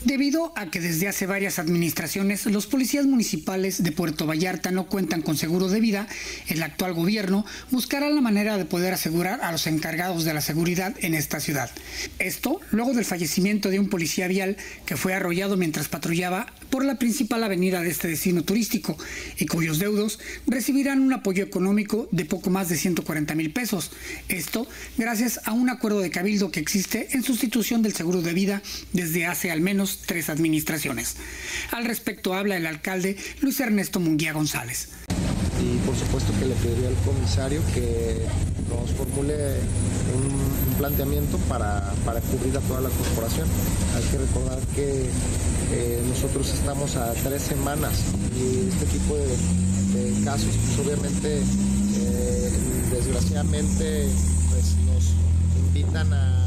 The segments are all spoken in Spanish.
Debido a que desde hace varias administraciones los policías municipales de Puerto Vallarta no cuentan con seguro de vida, el actual gobierno buscará la manera de poder asegurar a los encargados de la seguridad en esta ciudad. Esto luego del fallecimiento de un policía vial que fue arrollado mientras patrullaba por la principal avenida de este destino turístico y cuyos deudos recibirán un apoyo económico de poco más de 140,000 pesos. Esto gracias a un acuerdo de cabildo que existe en sustitución del seguro de vida desde hace al menos 3 administraciones. Al respecto habla el alcalde Luis Ernesto Munguía González. Y por supuesto que le pediría al comisario que nos formule un planteamiento para cubrir a toda la corporación. Hay que recordar que nosotros estamos a 3 semanas y este tipo de casos pues obviamente desgraciadamente pues nos invitan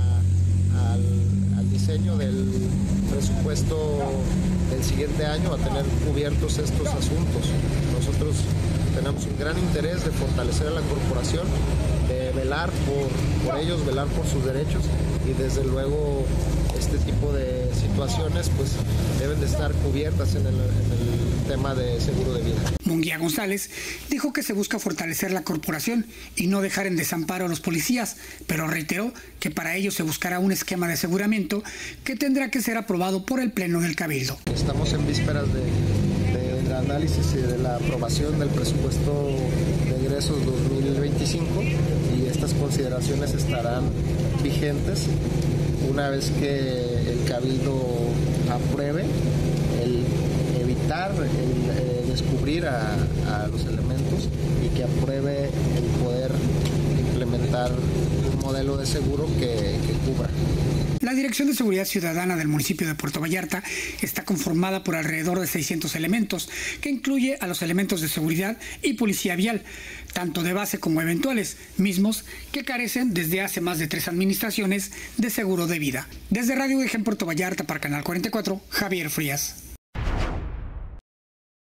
al diseño del presupuesto del siguiente año a tener cubiertos estos asuntos. Nosotros tenemos un gran interés de fortalecer a la corporación, de velar por ellos, velar por sus derechos y desde luego este tipo de situaciones pues deben de estar cubiertas en el tema de seguro de vida. Munguía González dijo que se busca fortalecer la corporación y no dejar en desamparo a los policías, pero reiteró que para ello se buscará un esquema de aseguramiento que tendrá que ser aprobado por el Pleno del Cabildo. Estamos en vísperas del análisis y de la aprobación del presupuesto de egresos 2025 y estas consideraciones estarán vigentes una vez que el Cabildo apruebe el evitar el descubrir a los elementos y que apruebe el poder implementar un modelo de seguro que cubra. La Dirección de Seguridad Ciudadana del municipio de Puerto Vallarta está conformada por alrededor de 600 elementos, que incluye a los elementos de seguridad y policía vial, tanto de base como eventuales, mismos que carecen desde hace más de 3 administraciones de seguro de vida. Desde Radio UDG en Puerto Vallarta para Canal 44, Javier Frías.